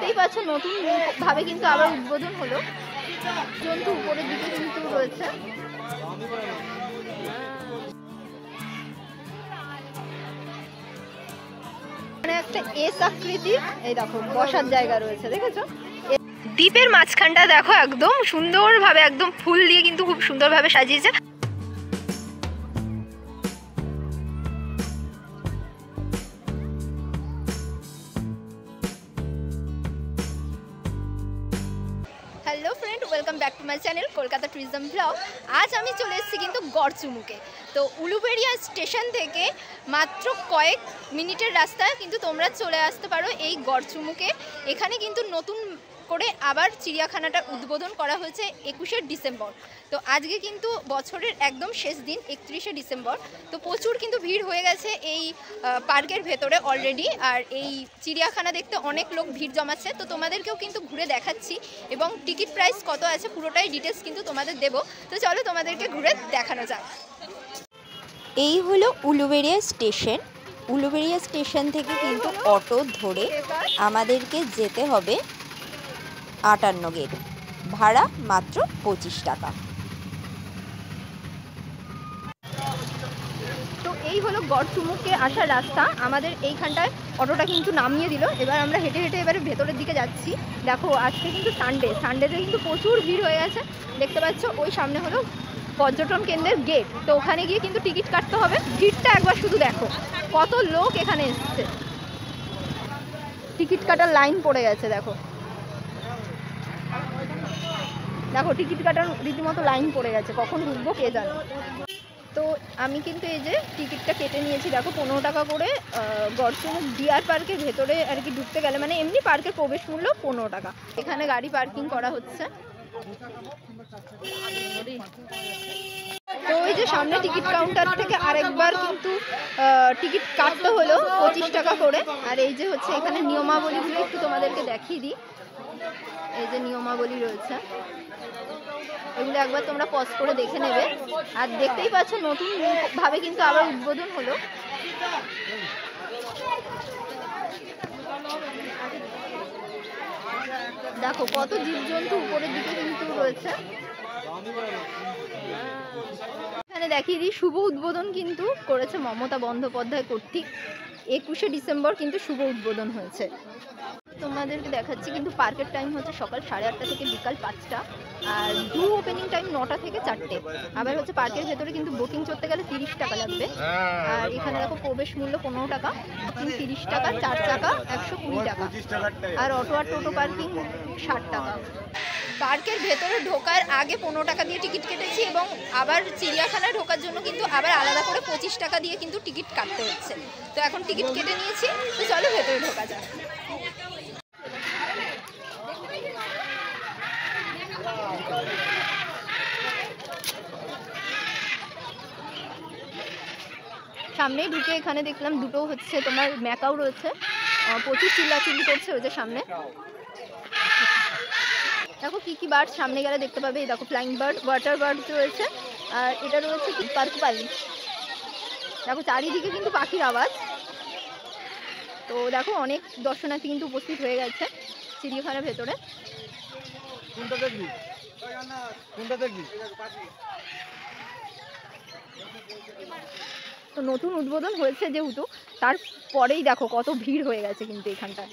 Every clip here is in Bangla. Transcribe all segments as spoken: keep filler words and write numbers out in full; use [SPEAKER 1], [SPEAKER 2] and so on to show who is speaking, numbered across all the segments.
[SPEAKER 1] দেখতেই পাচ্ছ নতুন ভাবে কিন্তু আবার উদ্বোধন হলো। জন্তু উপরের দিকে কিন্তু রয়েছে। এখানে একটা এস আকৃতি, এই দেখো বসার জায়গা রয়েছে, দেখেছো? দ্বীপের মাঝখানটা দেখো একদম সুন্দরভাবে একদম ফুল দিয়ে কিন্তু খুব সুন্দরভাবে সাজিয়েছে। Hello friend, welcome back to my channel Kolkata tourism blog. আজ আমি চলে এসেছি কিন্তু গড়চুমুকে। তো উলুবেড়িয়া স্টেশন থেকে মাত্র কয়েক মিনিটের রাস্তায় কিন্তু তোমরা চলে আসতে পারো এই গড়চুমুকে। এখানে কিন্তু নতুন করে আবার চিড়িয়াখানাটা উদ্বোধন করা হয়েছে একুশে ডিসেম্বর। তো আজকে কিন্তু বছরের একদম শেষ দিন, একত্রিশে ডিসেম্বর। তো প্রচুর কিন্তু ভিড় হয়ে গেছে এই পার্কের ভেতরে অলরেডি। আর এই চিড়িয়াখানা দেখতে অনেক লোক ভিড় জমাচ্ছে। তো তোমাদেরকেও কিন্তু ঘুরে দেখাচ্ছি এবং টিকিট প্রাইস কত আছে পুরোটাই ডিটেলস কিন্তু তোমাদের দেবো। তো চলো তোমাদেরকে ঘুরে দেখানো যাক।
[SPEAKER 2] এই হলো উলুবেড়িয়া স্টেশন। উলুবেড়িয়া স্টেশন থেকে কিন্তু অটো ধরে আমাদেরকে যেতে হবে আটান্ন গেট, ভাড়া মাত্র পঁচিশ টাকা।
[SPEAKER 1] তো এই হলো গড়চুমুকে আসার রাস্তা। আমাদের এইখানটায় অটোটা কিন্তু নামিয়ে দিল। এবার আমরা হেঁটে হেঁটে এবারে ভেতরের দিকে যাচ্ছি। দেখো আজকে কিন্তু সানডে, সানডেতে কিন্তু প্রচুর ভিড় হয়ে গেছে। দেখতে পাচ্ছ ওই সামনে হলো পর্যটন কেন্দ্রের গেট। তো ওখানে গিয়ে কিন্তু টিকিট কাটতে হবে। ভিড়টা একবার শুধু দেখো, কত লোক এখানে এসছে। টিকিট কাটার লাইন পড়ে গেছে, দেখো দেখো টিকিট কাটার রীতিমতো লাইন পড়ে গেছে। কখন ঢুকবো কে জানে। তো আমি কিন্তু এই যে টিকিটটা কেটে নিয়েছি, দেখো পনেরো টাকা করে গড়চুমুক ডিয়ার পার্কের ভেতরে আর কি ঢুকতে গেলে, মানে এমনি পার্কের প্রবেশ মূল্য পনেরো টাকা। এখানে গাড়ি পার্কিং করা হচ্ছে। তো ওই যে সামনে টিকিট কাউন্টার থেকে আরেকবার কিন্তু টিকিট কাটতে হলো পঁচিশ টাকা করে। আর এই যে হচ্ছে এখানে নিয়মাবলীগুলো একটু তোমাদেরকে দেখিয়ে দিই। এই যে নিয়মাবলী রয়েছে, এগুলো একবার তোমরা পজ করে দেখে নেবে। আর দেখতেই পাচ্ছ নতুন ভাবে কিন্তু আবার উদ্বোধন হলো। দেখো কত জীবজন্তু উপরের দিকে কিন্তু রয়েছে। এখানে দেখিয়ে দিই, শুভ উদ্বোধন কিন্তু করেছে মমতা বন্দ্যোপাধ্যায় কর্তৃক। একুশে ডিসেম্বর কিন্তু শুভ উদ্বোধন হয়েছে। তোমাদেরকে দেখাচ্ছি কিন্তু পার্কের টাইম হচ্ছে সকাল সাড়ে আটটা থেকে বিকাল পাঁচটা। আর ডু ওপেনিং টাইম নটা থেকে চারটে। আবার হচ্ছে পার্কের ভেতরে কিন্তু বোটিং চড়তে গেলে তিরিশ টাকা লাগবে। আর এখানে দেখো প্রবেশ মূল্য পনেরো টাকা, তিরিশ টাকা, চার চাকা একশো কুড়ি টাকা, আর অটো আর টোটো পার্কিং ষাট টাকা। পার্কের ভেতরে ঢোকার আগে পনেরো টাকা দিয়ে টিকিট কেটেছি এবং আবার চিড়িয়াখানায় ঢোকার জন্য কিন্তু আবার আলাদা করে পঁচিশ টাকা দিয়ে কিন্তু টিকিট কাটতে হচ্ছে। তো এখন টিকিট কেটে নিয়েছি, তো চলো ভেতরে ঢোকা যাক। সামনেই ঢুকে এখানে দেখলাম দুটো হচ্ছে তোমার ম্যাকাও রয়েছে, প্রচুর চিল্লাচিল্লি করছে ওই যে সামনে। দেখো কি কি বার্ড সামনে গেলে দেখতে পাবে। দেখো ফ্লাইং বার্ড, ওয়াটার বার্ড রয়েছে, আর এটা রয়েছে পার্কুপাইন। দেখো চারিদিকে কিন্তু পাখির আওয়াজ। তো দেখো অনেক দর্শনার্থী কিন্তু উপস্থিত হয়ে গেছে চিড়িয়াখানার ভেতরে। তো নতুন উদ্বোধন হয়েছে যেহেতু, তারপরেই দেখো কত ভিড় হয়ে গেছে কিন্তু এখানটায়।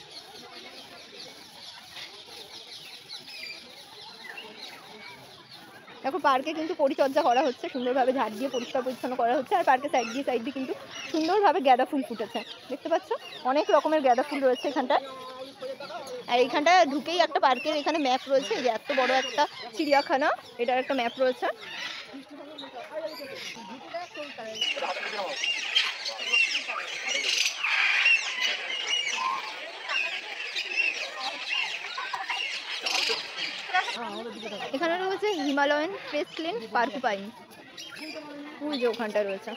[SPEAKER 1] দেখো পার্কে কিন্তু পরিচর্যা করা হচ্ছে, সুন্দরভাবে ঝাড় দিয়ে পরিষ্কার পরিচ্ছন্ন করা হচ্ছে। আর পার্কের সাইড দিয়ে সাইড দিয়ে কিন্তু সুন্দরভাবে গাঁদা ফুল ফুটেছে, দেখতে পাচ্ছ অনেক রকমের গাঁদা ফুল রয়েছে এখানটায়। আর এইখানটা ঢুকেই একটা পার্কের এখানে ম্যাপ রয়েছে, যে এত বড় একটা চিড়িয়াখানা, এটার একটা ম্যাপ রয়েছে। এখানে রয়েছে হিমালয়ান পেস্টলিন পার্কুপাইন, ওই যে ওখানটা রয়েছে।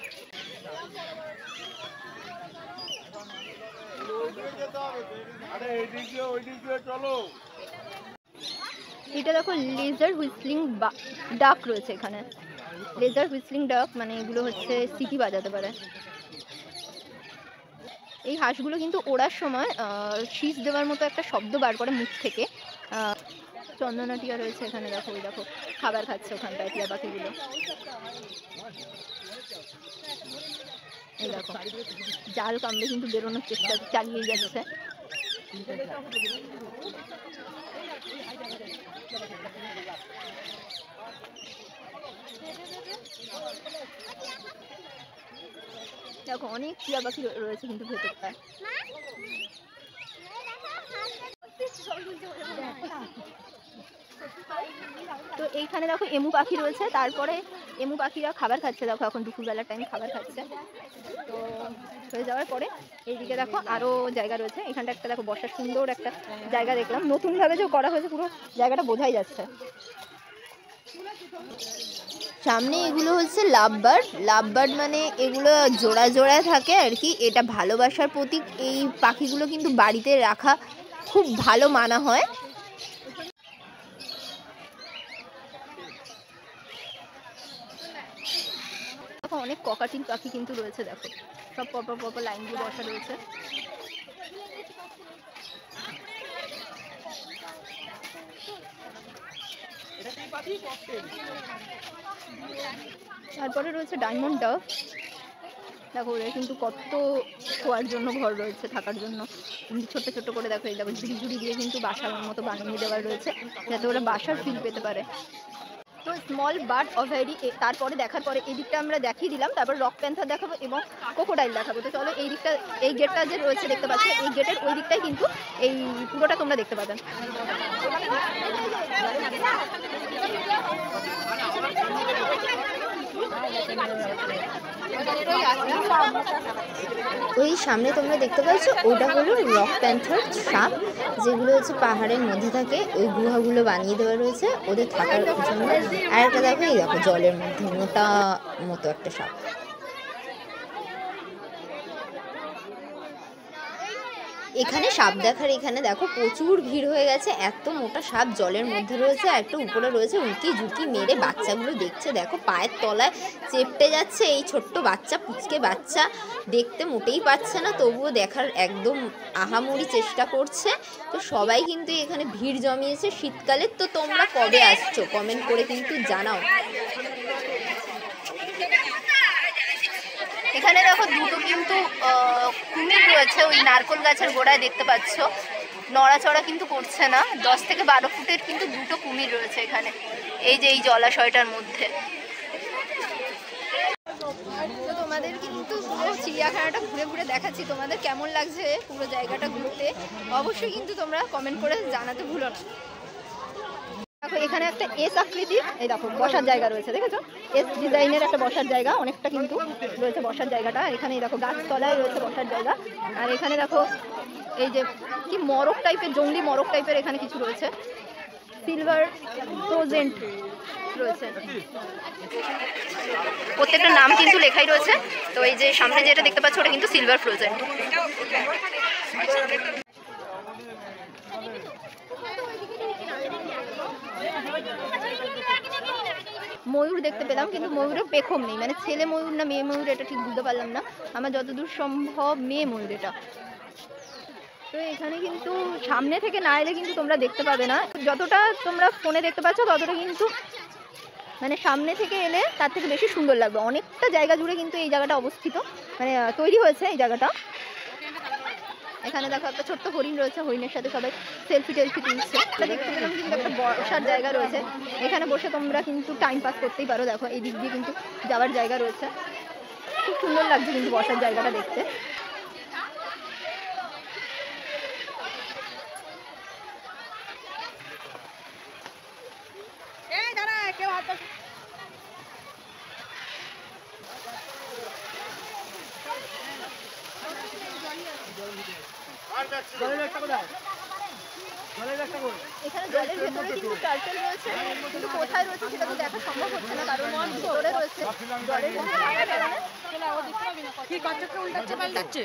[SPEAKER 1] এটা দেখো লেজার হুইসলিং ডাক রয়েছে এখানে। লেজার হুইসলিং ডাক মানে এগুলো হচ্ছে সিটি বাজাতে পারে। এই হাঁসগুলো কিন্তু ওড়ার সময় শীষ দেওয়ার মতো একটা শব্দ বার করে মুখ থেকে। চন্দনা টিয়া রয়েছে এখানে, দেখো ওই দেখো খাবার খাচ্ছে ওখানটায় টিয়া পাখিগুলো। এই দেখো জাল কামড়ে কিন্তু বেরোনোর চেষ্টা চালিয়ে যাচ্ছে। দেখো অনেক টিয়া পাখি রয়েছে কিন্তু ভেতরটায়। তো এইখানে দেখো এমু পাখি রয়েছে, তারপরে এমু পাখিরা খাবার খাচ্ছে। দেখো এখন দুপুরবেলার টাইম খাবার খাচ্ছে। তো হয়ে যাওয়ার পরে এইদিকে দেখো আরও জায়গা রয়েছে। এখানটা একটা দেখো বসার সুন্দর একটা জায়গা দেখলাম, নতুনভাবে যে করা হয়েছে পুরো জায়গাটা বোঝাই যাচ্ছে।
[SPEAKER 2] সামনে এগুলো হচ্ছে লাভ বার্ড। লাভ বার্ড মানে এগুলো জোড়া জোড়ায় থাকে আর কি, এটা ভালোবাসার প্রতীক। এই পাখিগুলো কিন্তু বাড়িতে রাখা খুব ভালো মানা হয়।
[SPEAKER 1] অনেক ককাটিল পাখি কিন্তু রয়েছে, দেখো সব পরপর পরপর লাইন দিয়ে বসা রয়েছে। তারপরে রয়েছে ডায়মন্ড ডাভ। দেখো ওদের কিন্তু কত শোয়ার জন্য ঘর রয়েছে, থাকার জন্য কিন্তু ছোট্ট ছোট্ট করে দেখো এই দেখো ঝুড়ি ঝুড়ি দিয়ে কিন্তু বাসার মতো বানিয়ে দেওয়া রয়েছে, যাতে ওরা বাসার ফিল পেতে পারে। তো স্মল বার্ড অভ্যারি তারপরে দেখার পরে এই দিকটা আমরা দেখিয়ে দিলাম, তারপর রক প্যান্থার দেখাবো এবং ক্রোকোডাইল দেখাবো। তো চলো এই দিকটা, এই গেটটা যে রয়েছে দেখতে পাচ্ছ, এই গেটের ওই দিকটাই কিন্তু এই পুরোটা তোমরা দেখতে পাবেন।
[SPEAKER 2] ওই সামনে তোমরা দেখতে পাচ্ছ ওটা হলো রক প্যান্থার সাপ, যেগুলো হচ্ছে পাহাড়ের মধ্যে থাকে। ওই গুহাগুলো বানিয়ে দেওয়া রয়েছে ওদের থাকার জন্য। আর একটা দেখো এই দেখো জলের মধ্যে মোটা মতো একটা সাপ। এখানে সাপ দেখার এখানে দেখো প্রচুর ভিড় হয়ে গেছে। এত মোটা সাপ জলের মধ্যে রয়েছে, একটা উপরে রয়েছে, উঁকি ঝুঁকি মেরে বাচ্চাগুলো দেখছে। দেখো পায়ের তলায় চেপটে যাচ্ছে। এই ছোট্ট বাচ্চা, পুচকে বাচ্চা, দেখতে মোটেই পাচ্ছে না, তবুও দেখার একদম আহামরি চেষ্টা করছে। তো সবাই কিন্তু এখানে ভিড় জমিয়েছে শীতকালে। তো তোমরা কবে আসছো কমেন্ট করে কিন্তু জানাও।
[SPEAKER 1] এখানে দেখো দুটো কিন্তু কুমির রয়েছে, ওই নারকেল গাছের গোড়ায় দেখতে পাচ্ছ, নড়াচড়া কিন্তু করছে না। দশ থেকে বারো ফুটের কিন্তু দুটো কুমির রয়েছে এখানে, এই যে এই জলাশয়টার মধ্যে। তো তোমাদের কিন্তু পুরো চিড়িয়াখানাটা ঘুরে ঘুরে দেখাচ্ছি। তোমাদের কেমন লাগছে পুরো জায়গাটা ঘুরতে অবশ্যই কিন্তু তোমরা কমেন্ট করে জানাতে ভুলো না। দেখো এখানে একটা এস আকৃতির এই দেখো বসার জায়গা রয়েছে, দেখেছো এস ডিজাইনের একটা বসার জায়গা, অনেকটা কিন্তু রয়েছে বসার জায়গাটা। এখানে দেখো গাছতলায় রয়েছে বসার জায়গা। আর এখানে দেখো এই যে কি মরক টাইপের, জঙ্গলি মরক টাইপের এখানে কিছু রয়েছে। সিলভার ফ্রোজেন্ট রয়েছে, প্রত্যেকটা নাম কিন্তু লেখাই রয়েছে। তো এই যে সামনে যেটা দেখতে পাচ্ছ ওটা কিন্তু সিলভার ফ্রোজেন্ট। ময়ূর দেখতে পেলাম, কিন্তু ময়ূরের পেখম নেই, মানে ছেলে ময়ূর না মেয়ে ময়ূর এটা ঠিক বুঝতে পারলাম না। আমার যতদূর সম্ভব মেয়ে ময়ূর এটা। তো এখানে কিন্তু সামনে থেকে না এলে কিন্তু তোমরা দেখতে পাবে না, যতটা তোমরা ফোনে দেখতে পাচ্ছ ততটা কিন্তু মানে সামনে থেকে এলে তার থেকে বেশি সুন্দর লাগবে। অনেকটা জায়গা জুড়ে কিন্তু এই জায়গাটা অবস্থিত, মানে তৈরি হয়েছে এই জায়গাটা। এখানে দেখো একটা ছোট্ট হরিণ রয়েছে, হরিণের সাথে সবাই সেলফি টেলফি তুলছে। এটা দেখতে পেলাম কিন্তু একটা বসার জায়গা রয়েছে, এখানে বসে তোমরা কিন্তু টাইম পাস করতেই পারো। দেখো এই দিক দিয়ে কিন্তু যাওয়ার জায়গা রয়েছে, খুব সুন্দর লাগছে কিন্তু বসার জায়গাটা দেখতে। এখানে জলের ভেতরে কিন্তু টার্টেল রয়েছে, কিন্তু কোথায় রয়েছে সেটা তো দেখা সম্ভব হচ্ছে না, কারণ ভিতরে রয়েছে জলের ভেতরে।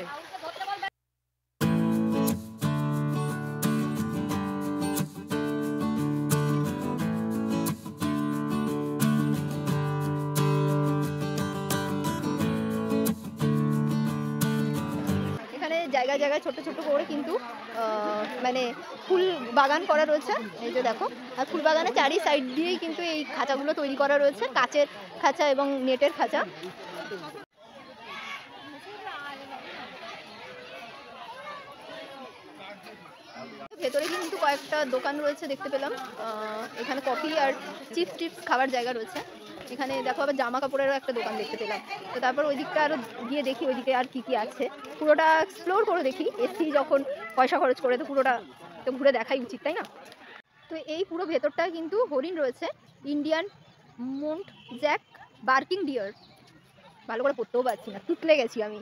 [SPEAKER 1] জায়গায় জায়গায় ছোট ছোট করে কিন্তু মানে ফুল বাগান করা রয়েছে, এই যে দেখো। আর ফুল বাগানের চারি সাইড দিয়েই কিন্তু এই খাঁচাগুলো তৈরি করা রয়েছে, কাচের খাঁচা এবং নেটের খাঁচা। ভেতরে কিন্তু কয়েকটা দোকান রয়েছে দেখতে পেলাম, এখানে কফি আর চিপস টিপস খাবার জায়গা রয়েছে। এখানে দেখো আবার জামা কাপড়েরও একটা দোকান দেখতে পেলাম। তো তারপর ওই দিকটা আরও গিয়ে দেখি ওইদিকে আর কি কি আছে, পুরোটা এক্সপ্লোর করে দেখি। এসি যখন পয়সা খরচ করে তো পুরোটা তো ঘুরে দেখাই উচিত, তাই না? তো এই পুরো ভেতরটা কিন্তু হরিণ রয়েছে, Indian muntjac barking deer. ভালো করে পড়তেও পারছি না, টুটলে গেছি আমি।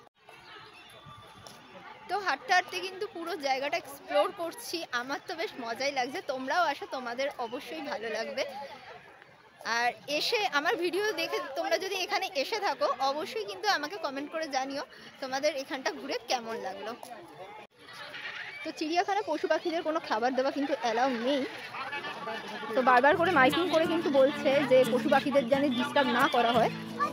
[SPEAKER 1] তো হাঁটতে হাঁটতে কিন্তু পুরো জায়গাটা এক্সপ্লোর করছি, আমার তো বেশ মজাই লাগছে। তোমরাও আসো, তোমাদের অবশ্যই ভালো লাগবে। আর এসে আমার ভিডিও দেখে তোমরা যদি এখানে এসে থাকো অবশ্যই কিন্তু আমাকে কমেন্ট করে জানিও তোমাদের এখানটা ঘুরে কেমন লাগলো। তো চিড়িয়াখানা পশু পাখিদের কোনো খাবার দেওয়া কিন্তু অ্যালাউ নেই, তো বারবার করে মাইকিং করে কিন্তু বলছে যে পশু পাখিদের যেন ডিস্টার্ব না করা হয়।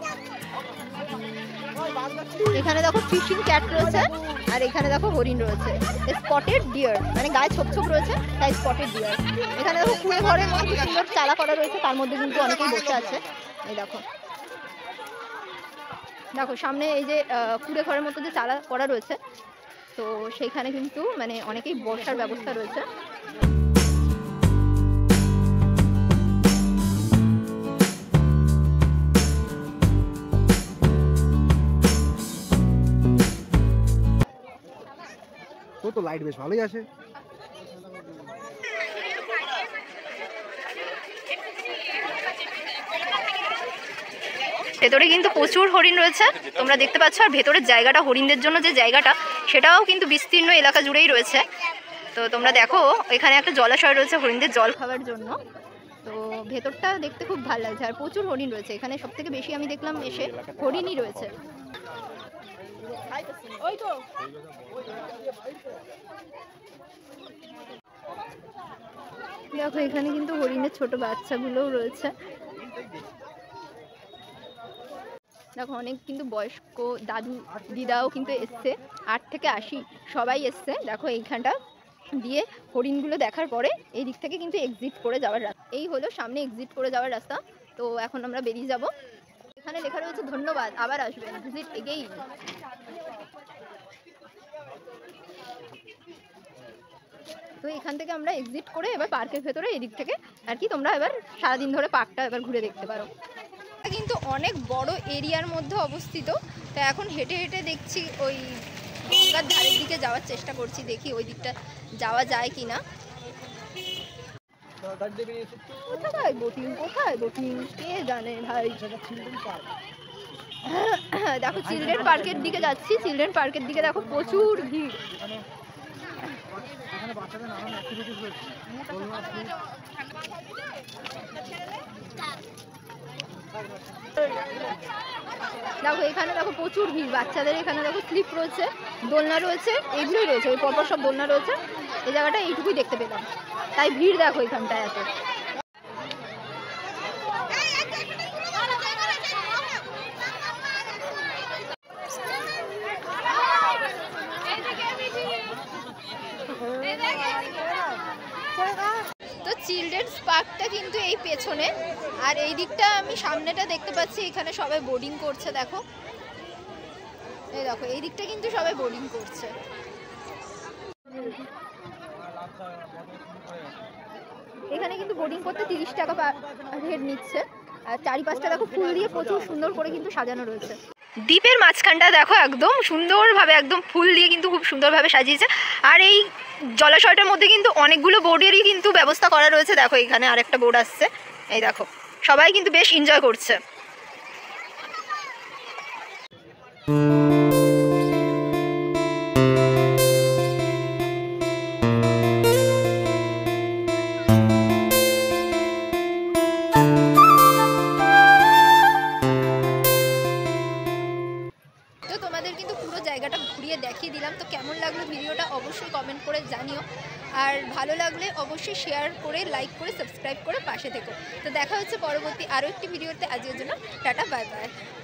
[SPEAKER 1] এখানে দেখো ফিশিং ক্যাট রয়েছে, আর এখানে দেখো হরিণ রয়েছে, স্পটেড ডিয়ার, মানে গায়ে ছোপ ছোপ রয়েছে তাই স্পটেড ডিয়ার। এখানে দেখো কুড়ে ঘরের মধ্যে সুন্দর চালা করা রয়েছে, তার মধ্যে কিন্তু অনেকেই বসে আছে। এই দেখো দেখো সামনে এই যে কুড়ে ঘরের মধ্যে যে চালা করা রয়েছে, তো সেইখানে কিন্তু মানে অনেকেই বসার ব্যবস্থা রয়েছে।
[SPEAKER 3] তো লাইট বেশ ভালোই আছে।
[SPEAKER 1] ভেতরে কিন্তু প্রচুর হরিণ রয়েছে তোমরা দেখতে পাচ্ছ, আর ভেতরের জায়গাটা হরিণদের জন্য যে জায়গাটা সেটাও কিন্তু বিস্তীর্ণ এলাকা জুড়েই রয়েছে। তো তোমরা দেখো এখানে একটা জলাশয় রয়েছে হরিণদের জল খাওয়ার জন্য। তো ভেতরটা দেখতে খুব ভালো লাগছে, আর প্রচুর হরিণ রয়েছে এখানে। সব থেকে বেশি আমি দেখলাম এসে হরিণই রয়েছে। দেখো এখানে কিন্তু হরিণের ছোট বাচ্চাগুলোও রয়েছে। দেখো অনেক কিন্তু বয়স্ক দাদু দিদাও কিন্তু এসছে, আট থেকে আশি সবাই এসছে। দেখো এইখানটা দিয়ে হরিণগুলো দেখার পরে এই দিক থেকে কিন্তু এক্সিট করে যাওয়ার রাস্তা, এই হলো সামনে এক্সিট করে যাওয়ার রাস্তা। তো এখন আমরা বেরিয়ে যাব। এখানে লেখা রয়েছে ধন্যবাদ, আবার আসবেন, ভিজিট এগেইন। তো এখান থেকে আমরা এক্সিট করে এবার পার্কের ভেতরে এদিক থেকে আর কি তোমরা এবার সারাদিন ধরে পার্কটা এবার ঘুরে দেখতে পারো। কিন্তু অনেক বড় এরিয়ার মধ্যে অবস্থিত। তো এখন হেঁটে হেঁটে দেখছি ওই গঙ্গার ধারের দিকে যাওয়ার চেষ্টা করছি, দেখি ওই দিকটা যাওয়া যায় কিনা। কোথায় বোটিং, কোথায় বোটিং কে জানে ভাই। দেখো চিলড্রেন পার্কের দিকে যাচ্ছি, চিলড্রেন পার্কের দিকে দেখো প্রচুর ভিড়। দেখো এখানে দেখো প্রচুর ভিড়, বাচ্চাদের এখানে দেখো স্লিপ রয়েছে, দোলনা রয়েছে, এগুলোই রয়েছে, ওই পরপর সব দোলনা রয়েছে। এই জায়গাটা এইটুকুই দেখতে পেলাম, তাই ভিড় দেখো এখানটায় এত। তো চিলড্রেন্স পার্কটা কিন্তু এই পেছনে, আর এই দিকটা আমি সামনেটা দেখতে পাচ্ছি এখানে সবাই বোর্ডিং করছে। দেখো এই দেখো এই দিকটা কিন্তু সবাই বোর্ডিং করছে। এখানে কিন্তু বোর্ডিং করতে তিরিশ টাকা হেড নিচ্ছে, আর চারিপাশটা দেখো ফুল দিয়ে প্রচুর সুন্দর করে কিন্তু সাজানো রয়েছে। দ্বীপের মাঝখানটা দেখো একদম সুন্দরভাবে একদম ফুল দিয়ে কিন্তু খুব সুন্দরভাবে সাজিয়েছে। আর এই জলাশয়টার মধ্যে কিন্তু অনেকগুলো বোর্ডেরই কিন্তু ব্যবস্থা করা রয়েছে। দেখো এখানে আরেকটা বোর্ড আসছে, এই দেখো সবাই কিন্তু বেশ এনজয় করছে। জায়গাটা ঘুরিয়ে দেখিয়ে দিলাম। তো কেমন লাগলো ভিডিওটা অবশ্যই কমেন্ট করে জানিও, আর ভালো লাগলে অবশ্যই শেয়ার করে লাইক করে সাবস্ক্রাইব করে পাশে থেকো। তো দেখা হচ্ছে পরবর্তী আরও একটি ভিডিওতে। আজকের জন্য টাটা, বাই বাই।